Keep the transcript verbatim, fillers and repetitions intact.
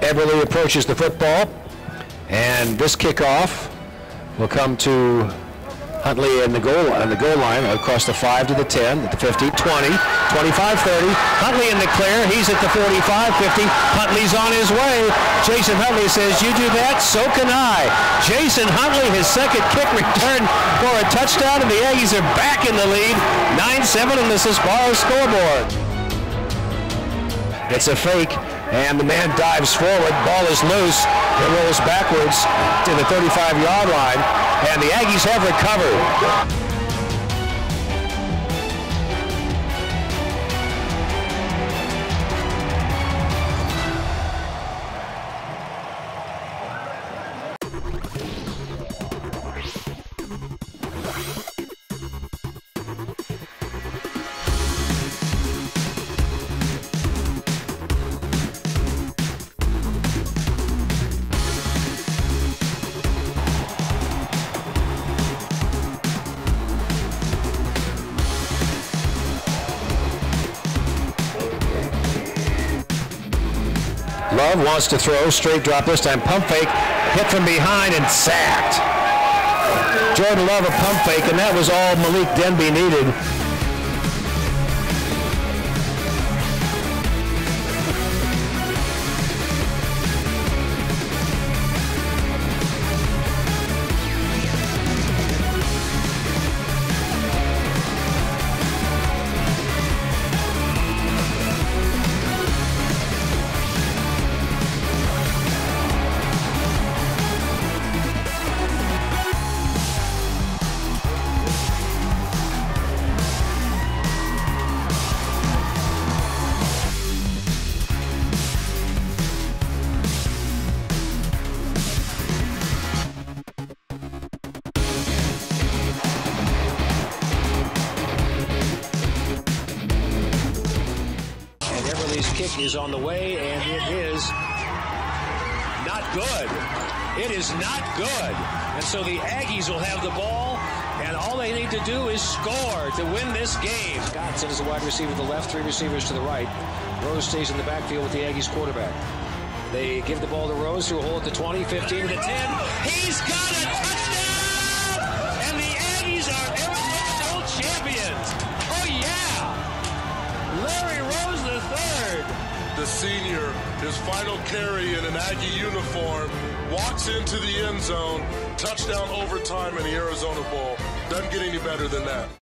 Everly approaches the football, and this kickoff will come to Huntley in the goal on the goal line across the five to the ten, at the fifty, twenty, twenty-five, thirty. Huntley in the clear. He's at the forty-five, fifty. Huntley's on his way. Jason Huntley says, "You do that, so can I." Jason Huntley, his second kick return for a touchdown, and the Aggies are back in the lead, nine seven on the Sbarro scoreboard. It's a fake, and the man dives forward. Ball is loose. It rolls backwards to the thirty-five yard line, and the Aggies have recovered. Love wants to throw, straight drop this time, pump fake, hit from behind and sacked. Jordan Love a pump fake, and that was all Malik Denby needed. Everly's kick is on the way, and it is not good. It is not good. And so the Aggies will have the ball, and all they need to do is score to win this game. Scott sends a wide receiver to the left, three receivers to the right. Rose stays in the backfield with the Aggies quarterback. They give the ball to Rose, who will hold at the twenty, fifteen to the ten. He's got a touchdown! And the Aggies are Everly's old champions. Oh, yeah! Larry Rose the third. The senior, his final carry in an Aggie uniform, walks into the end zone, touchdown overtime in the Arizona Bowl. Doesn't get any better than that.